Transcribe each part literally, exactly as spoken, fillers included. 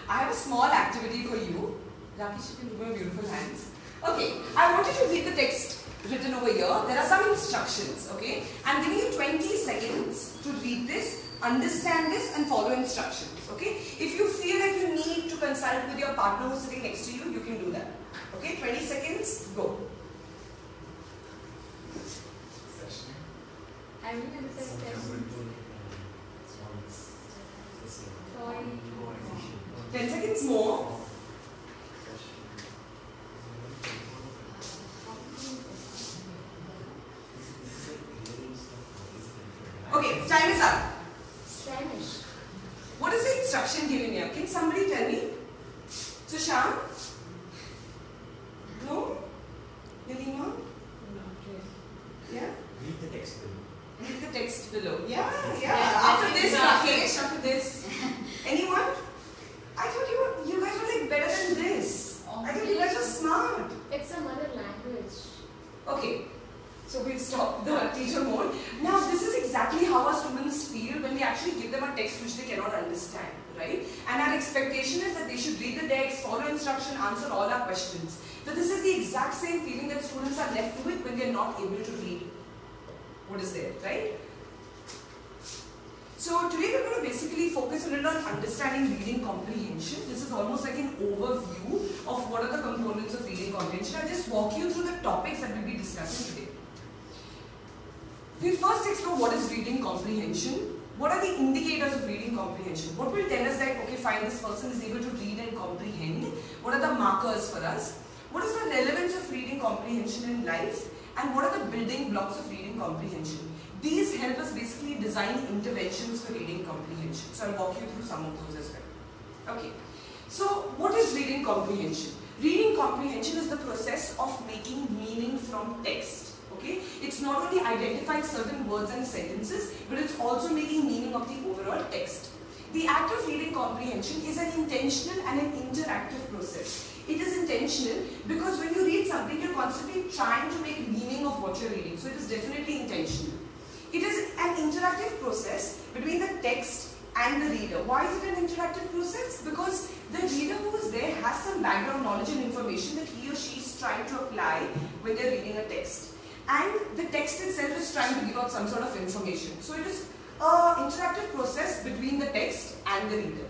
I have a small activity for you. Rakesh, you can do my beautiful hands. Okay, I want you to read the text written over here. There are some instructions, okay? I'm giving you twenty seconds to read this, understand this and follow instructions, okay? If you feel like you need to consult with your partner who's sitting next to you, you can do that. Okay, twenty seconds, go. I will understand session. ten seconds more. Okay, time is up. Spanish. What is the instruction given here? Can somebody tell me? Sushant? No? Nilima? Yeah? Read the text below. Read the text below. Yeah, yeah. Yeah, After that's this, exactly. Rakesh, after this. Anyone? I thought you were, you guys were like better than this. I thought you guys were smart. It's a mother language. Okay. So we'll stop the teacher mode. Now this is exactly how our students feel when we actually give them a text which they cannot understand, right? And our expectation is that they should read the text, follow instruction, answer all our questions. But this is the exact same feeling that students are left with when they are not able to read what is there, right? So today we're going to basically focus a little on understanding reading comprehension. This is almost like an overview of what are the components of reading comprehension. I'll just walk you through the topics that we'll be discussing today. We'll first explore what is reading comprehension. What are the indicators of reading comprehension? What will tell us that, okay, fine, this person is able to read and comprehend? What are the markers for us? What is the relevance of reading comprehension in life? And what are the building blocks of reading comprehension? These help us basically design interventions for reading comprehension. So I'll walk you through some of those as well. Okay. So what is reading comprehension? Reading comprehension is the process of making meaning from text. Okay? It's not only identifying certain words and sentences, but it's also making meaning of the overall text. The act of reading comprehension is an intentional and an interactive process. It is intentional because when you read something, you're constantly trying to make meaning of what you're reading. So it is definitely intentional. It is an interactive process between the text and the reader. Why is it an interactive process? Because the reader who is there has some background knowledge and information that he or she is trying to apply when they're reading a text. And the text itself is trying to give out some sort of information. So it is an interactive process between the text and the reader.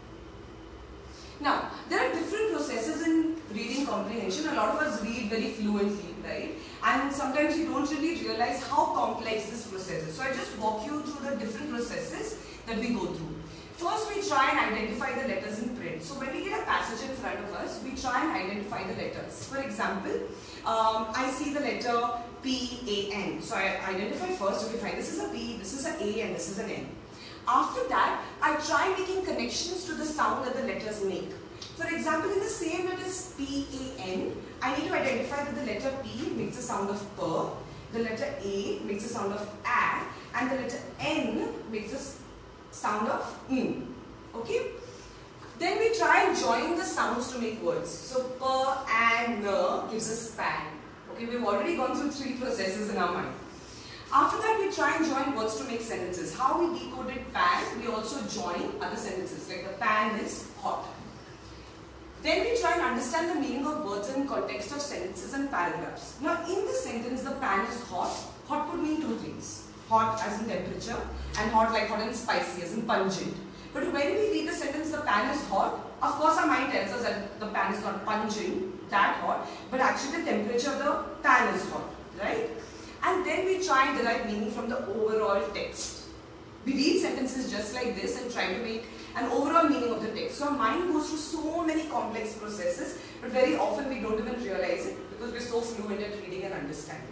Now, there are different processes in reading comprehension. A lot of us read very fluently, right? And sometimes we don't really realize how complex this process is. So I just walk you through the different processes that we go through. First, we try and identify the letters in print. So when we get a passage in front of us, we try and identify the letters. For example, um, I see the letter P, A, N. So I identify first, okay, fine, this is a P, this is an A, and this is an N. After that, I try making connections to the sound that the letters make. For example, in the same letters P, A, N, I need to identify that the letter P makes the sound of per, the letter A makes the sound of a, and the letter N makes the sound of n. Okay? Then we try and join the sounds to make words. So per and n gives us span. Okay, we've already gone through three processes in our mind. After that, we try and join words to make sentences. How we decoded pan, we also join other sentences. Like the pan is hot. Then we try and understand the meaning of words in context of sentences and paragraphs. Now, in this sentence, the pan is hot. Hot could mean two things. Hot as in temperature, and hot like hot and spicy as in pungent. But when we read the sentence, the pan is hot, of course our mind tells us that the pan is not pungent, that hot, but actually the temperature of the pan is hot, right? And then we try and derive meaning from the overall text. We read sentences just like this and try to make an overall meaning of the text. So our mind goes through so many complex processes, but very often we don't even realize it because we're so fluent at reading and understanding.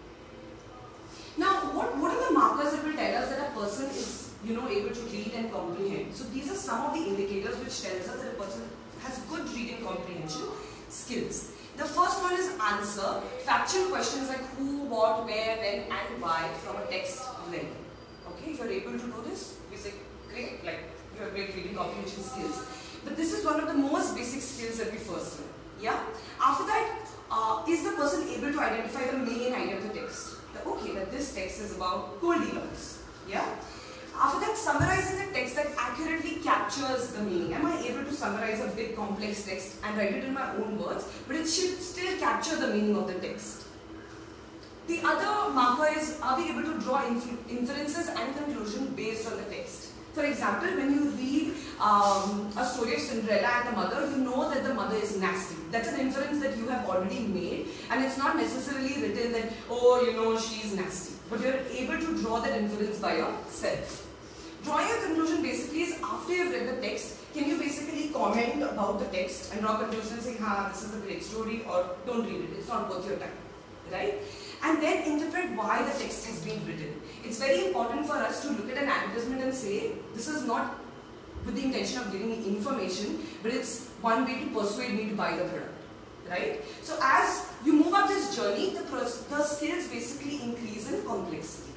Now, what, what are the markers that will tell us that a person is, you know, able to read and comprehend? So these are some of the indicators which tells us that a person has good reading comprehension skills. The first one is answer factual questions like who, what, where, when and why from a text read. Okay, if you're able to do this, we say great, like you have great reading comprehension skills. But this is one of the most basic skills that we first learn. Yeah. After that, uh, is the person able to identify the main idea of the text? The, okay, that this text is about Goldilocks. Yeah. After that, summarizing the text that accurately captures the meaning? Am I able to summarize a big complex text and write it in my own words, but it should still capture the meaning of the text? The other marker is, are we able to draw inferences and conclusion based on the text? For example, when you read um, a story of Cinderella and the mother, you know that the mother is nasty. That's an inference that you have already made, and it's not necessarily written that, oh, you know, she's nasty. But you're able to draw that inference by yourself. Drawing a conclusion basically is after you've read the text, can you basically comment about the text and draw a conclusion and say, ha, this is a great story, or don't read it, it's not worth your time, right? And then interpret why the text has been written. It's very important for us to look at an advertisement and say, this is not with the intention of giving me information, but it's one way to persuade me to buy the product, right? So as you move up this journey, the, the skills basically increase in complexity.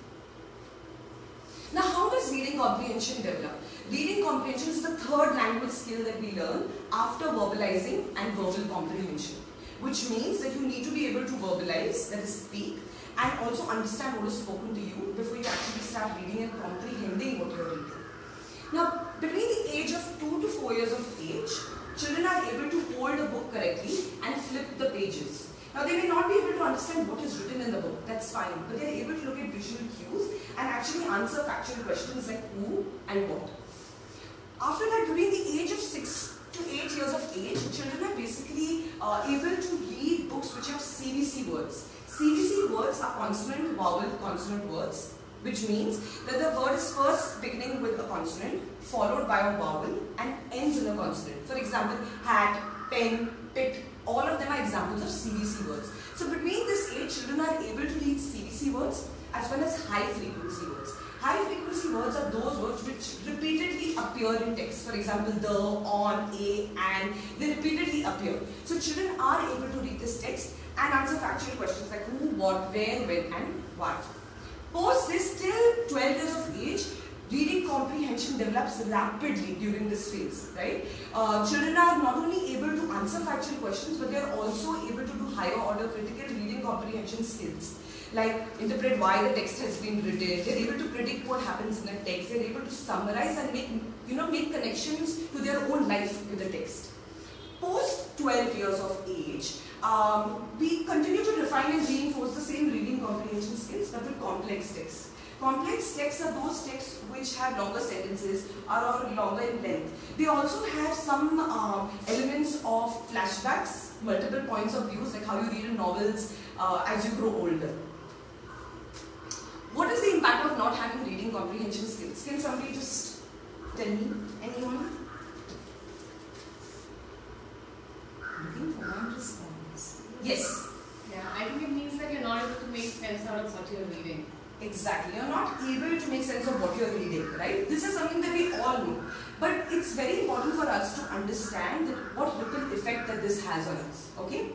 Now, how does reading comprehension develop? Reading comprehension is the third language skill that we learn after verbalizing and verbal comprehension, which means that you need to be able to verbalize, that is speak, and also understand what is spoken to you before you actually start reading and comprehending what you are reading. Now, between the age of two to four years of age, children are able to hold a book correctly and flip the pages. Now, they may not be able to understand what is written in the book, that's fine, but they are able to look at visual cues and actually answer factual questions like who and what. After that, between the age of six to eight years of age, children are basically uh, able to read books which have C V C words. C V C words are consonant, vowel, consonant words, which means that the word is first beginning with a consonant, followed by a vowel, and ends in a consonant. For example, hat, pen, pit, all of them are examples of C V C words. So between this age, children are able to read C V C words as well as high frequency words. High frequency words are those words which repeatedly appear in text. For example, the, on, a, and, they repeatedly appear. So children are able to read this text and answer factual questions like who, what, where, when, and why. Post this, till twelve years of age, reading comprehension develops rapidly during this phase, right? Uh, children are not only able to answer factual questions, but they are also able to do higher order critical reading comprehension skills, like interpret why the text has been written. They're able to predict what happens in the text. They're able to summarize and make, you know, make connections to their own life with the text. Post twelve years of age, um, we continue to refine and reinforce the same reading comprehension skills, but with complex texts. Complex texts are those texts which have longer sentences or are longer in length. They also have some um, elements of flashbacks, multiple points of views, like how you read in novels uh, as you grow older. What is the impact of not having reading comprehension skills? Can somebody just tell me? Anyone? Looking for one response. Yes. Yeah, I think it means that you're not able to make sense out of what you're reading. Exactly. You're not able to make sense of what you're reading, right? This is something that we all know. But it's very important for us to understand that what ripple effect that this has on us. Okay?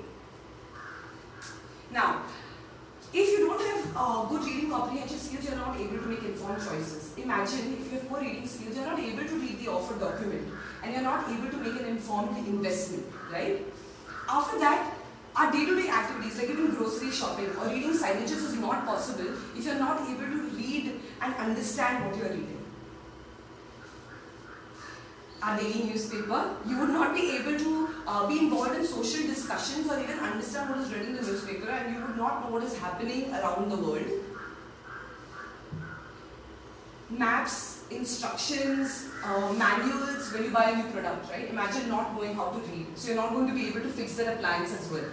Now, if you don't have uh, good reading comprehension skills, you're not able to make informed choices. Imagine if you have poor reading skills, you're not able to read the offered document and you're not able to make an informed investment, right? After that, our day-to-day activities like even grocery shopping or reading signages is not possible if you're not able to read and understand what you're reading. Our daily newspaper, you would not be able to uh, be involved in social discussions or even understand what is written in the newspaper, and you would not know what is happening around the world. Maps, instructions, uh, manuals when you buy a new product, right? Imagine not knowing how to read. So you're not going to be able to fix that appliance as well.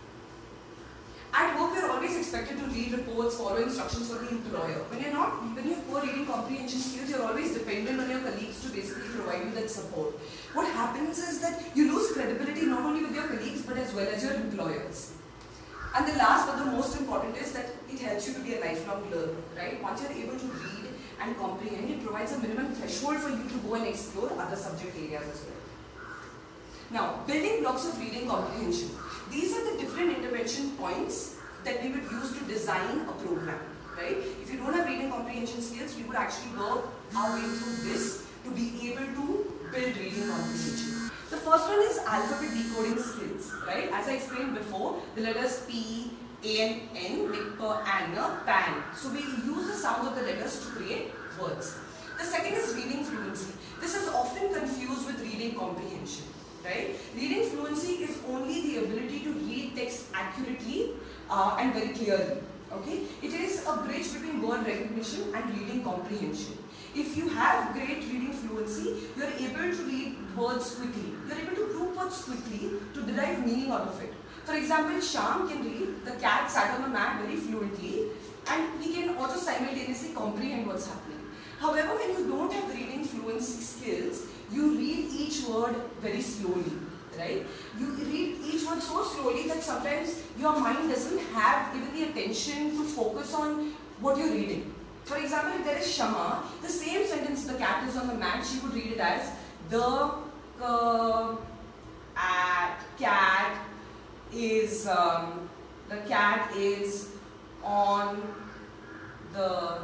At work, we're always expected to read reports, follow instructions for the employer. When you're not, when you have poor reading comprehension skills, you're always dependent on your colleagues to basically provide you that support. What happens is that you lose credibility not only with your colleagues but as well as your employers. And the last but the most important is that it helps you to be a lifelong learner, right? Once you're able to read and comprehend, it provides a minimum threshold for you to go and explore other subject areas as well. Now, building blocks of reading comprehension. These are the different intervention points that we would use to design a program, right? If you don't have reading comprehension skills, we would actually work our way through this to be able to build reading comprehension. The first one is alphabet decoding skills, right? As I explained before, the letters P, A and N, like per, an, pan. So we use the sounds of the letters to create words. The second is reading fluency. This is often confused with reading comprehension, right? Reading fluency is only the ability to read text accurately uh, and very clearly, okay? It is a bridge between word recognition and reading comprehension. If you have great reading fluency, you are able to read words quickly. You are able to group words quickly to derive meaning out of it. For example, Shyam can read the cat sat on the mat very fluently, and he can also simultaneously comprehend what's happening. However, when you don't have reading fluency skills, you read each word very slowly, right? You read each word so slowly that sometimes your mind doesn't have even the attention to focus on what you're reading. For example, if there is Shama, the same sentence, the cat is on the mat, she would read it as the uh, at cat is um, the cat is on the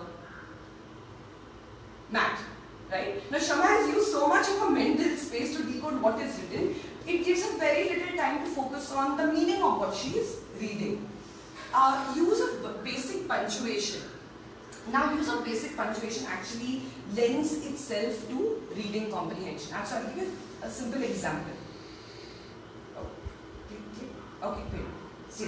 mat, right? Now Shama has used so much of a mental space to decode what is written, it gives her very little time to focus on the meaning of what she is reading. Uh, use of basic punctuation. Now, use of basic punctuation actually lends itself to reading comprehension. So, I'll give you a simple example. Oh, click, click. Okay, wait. See.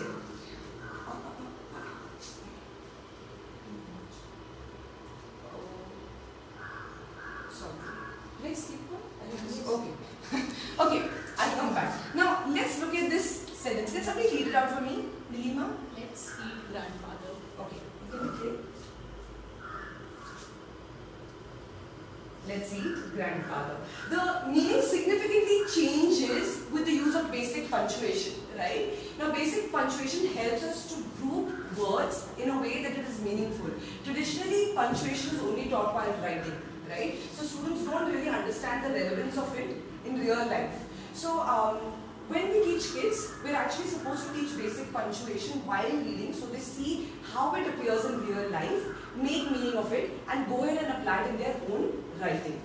Sorry. Let's keep on. Okay. Okay, I'll come back. Now, let's look at this sentence. Can somebody read it out for me, Nilima? Let's eat grandfather. Okay. Can you click? Let's eat grandfather. The meaning significantly changes with the use of basic punctuation, right? Now, basic punctuation helps us to group words in a way that it is meaningful. Traditionally, punctuation is only taught while writing, right? So, students don't really understand the relevance of it in real life. So, um, when we teach kids, we're actually supposed to teach basic punctuation while reading, so they see how it appears in real life, make meaning of it, and go ahead and apply it in their own writing.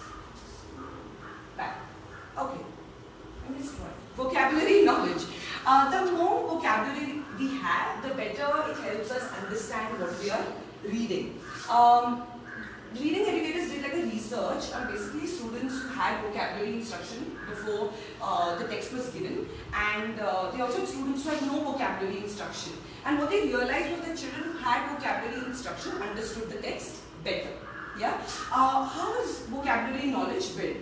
Back. Okay. I missed one. Vocabulary knowledge. Uh, the more vocabulary we have, the better it helps us understand what we are reading. Um, reading educators did like a research on basically students who had vocabulary instruction before uh, the text was given, and uh, they also had students who had no vocabulary instruction. And what they realized was that children who had vocabulary instruction understood the text better. Yeah. Uh, how is vocabulary knowledge built?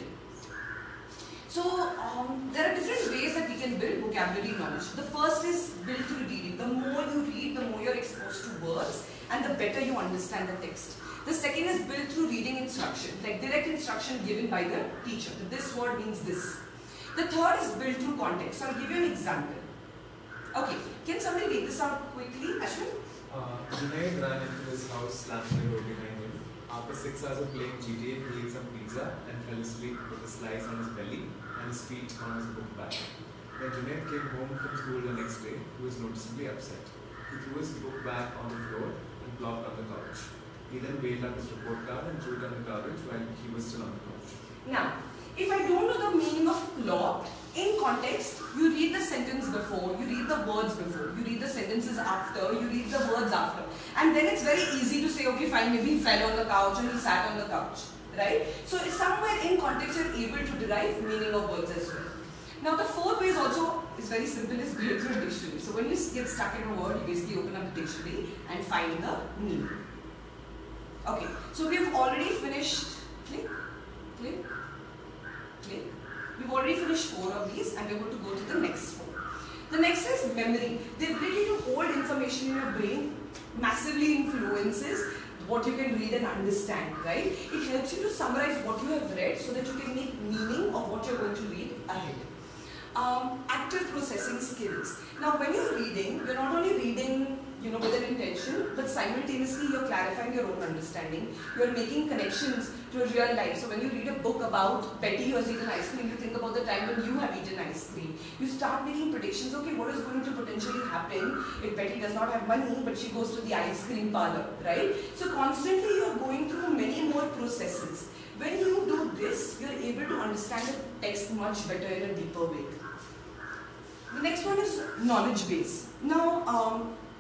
So um, there are different ways that we can build vocabulary knowledge. The first is built through reading. The more you read, the more you're exposed to words, and the better you understand the text. The second is built through reading instruction, like direct instruction given by the teacher. That this word means this. The third is built through context. So I'll give you an example. Okay, can somebody read this out quickly, Ashwin? Uh, Junaid ran into his house, slammed the door behind him. After six hours of playing G T A, he ate some pizza and fell asleep with a slice on his belly and his feet on his book bag. When Junaid came home from school the next day, he was noticeably upset. He threw his book bag on the floor and plopped on the couch. He then bailed up his report card and threw it on the garbage while he was still on the couch. Now, if I don't know the meaning of plot, in context, you read the sentence before, you read the words before, you read the sentences after, you read the words after. And then it's very easy to say, okay, fine, maybe he fell on the couch or he sat on the couch, right? So somewhere in context, you're able to derive meaning of words as well. Now, the fourth way is also is very simple, is built through a dictionary. So when you get stuck in a word, you basically open up the dictionary and find the meaning. Okay, so we've already finished, click, click, click. We've already finished four of these and we're going to go to the next four. The next is memory. The ability to hold information in your brain massively influences what you can read and understand, right? It helps you to summarize what you have read so that you can make meaning of what you're going to read ahead. Um, active processing skills. Now when you're reading, you're not only reading, you know, with an intention, but simultaneously you're clarifying your own understanding. You're making connections to a real life. So when you read a book about Betty who has eaten ice cream, you think about the time when you have eaten ice cream. You start making predictions, okay, what is going to potentially happen if Betty does not have money, but she goes to the ice cream parlor, right? So constantly you're going through many more processes. When you do this, you're able to understand the text much better in a deeper way. The next one is knowledge base. Now, um,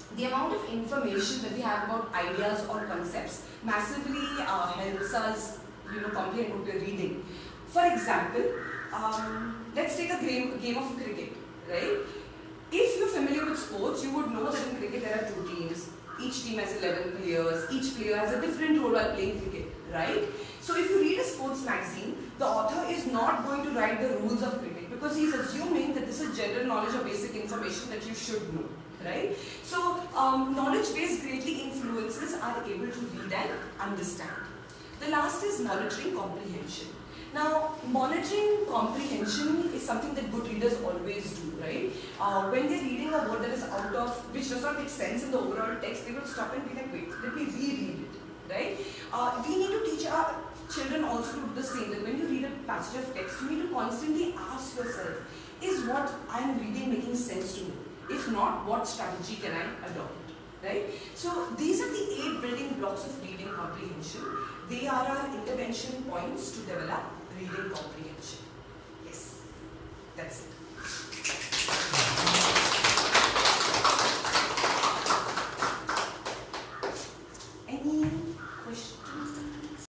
the amount of information that we have about ideas or concepts massively uh, helps us, you know, comprehend what we're reading. For example, um, let's take a game, game of cricket, right? If you're familiar with sports, you would know that in cricket there are two teams. Each team has eleven players. Each player has a different role while playing cricket, right? So if you read a sports magazine, the author is not going to write the rules of cricket because he's assuming that this is general knowledge or basic information that you should know, right? So um, knowledge base greatly influences are able to read and understand. The last is monitoring comprehension. Now, monitoring comprehension is something that good readers always do, right? Uh, when they're reading a word that is out of, which does not make sense in the overall text, they will stop and be like, wait, let me reread it, right? Uh, we need to teach our children also to do the same, that when you read a passage of text, you need to constantly ask yourself, is what I'm reading making sense to me? If not, what strategy can I adopt? Right? So these are the eight building blocks of reading comprehension. They are our intervention points to develop reading comprehension. Yes, that's it.